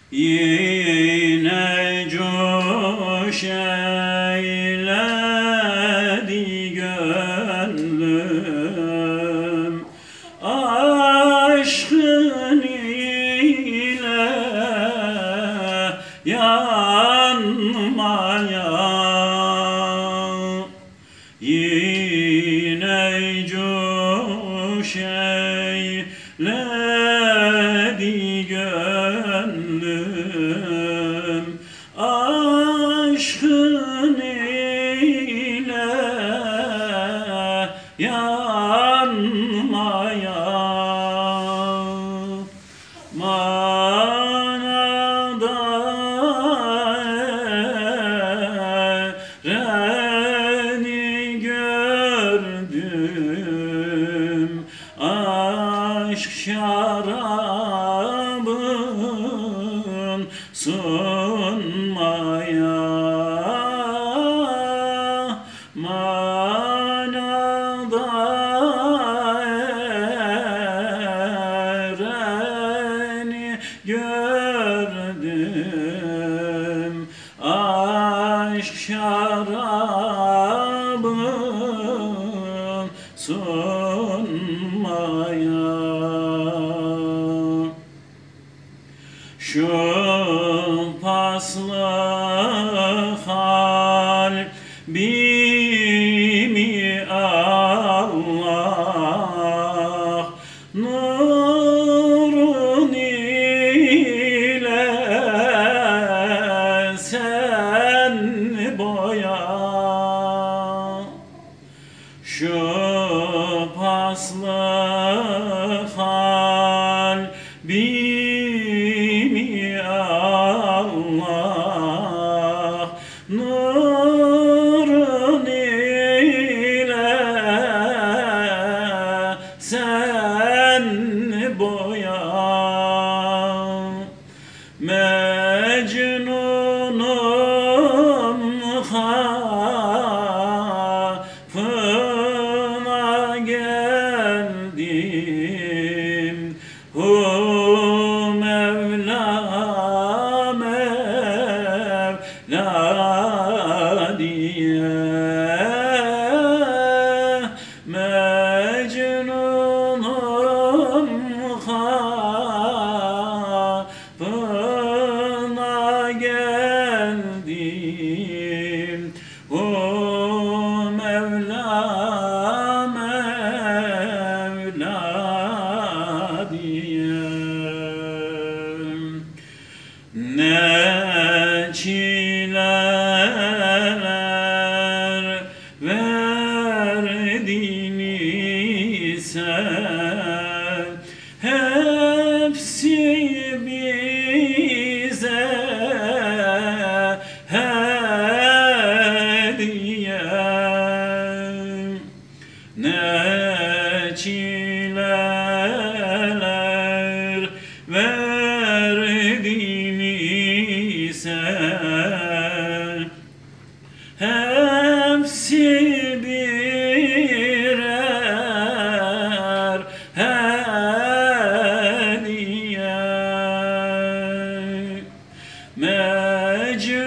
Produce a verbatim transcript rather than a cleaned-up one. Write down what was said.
Yine coş eyledi gönlüm aşkın ile yanmaya. Yine coş eyledi gönlüm aşkın ile yanmaya. Manada ereni gördüm aşk şarabın sunmaya. Manada ereni gördüm aşk şarabın sunmaya. Şu paslı kalbimi Allah nurun ile sen boya. Şu paslı kalbimi Allah nurun ile sen boya. Mecnunum hafına geldim hu Mevla Mevla diye. Mecnunum hafına geldim hu Mevla Mevla diye. Ne çileler verdin sen hepsi bize hediye. Ne çileler verdin sen hepsi birer hediye. Mecnun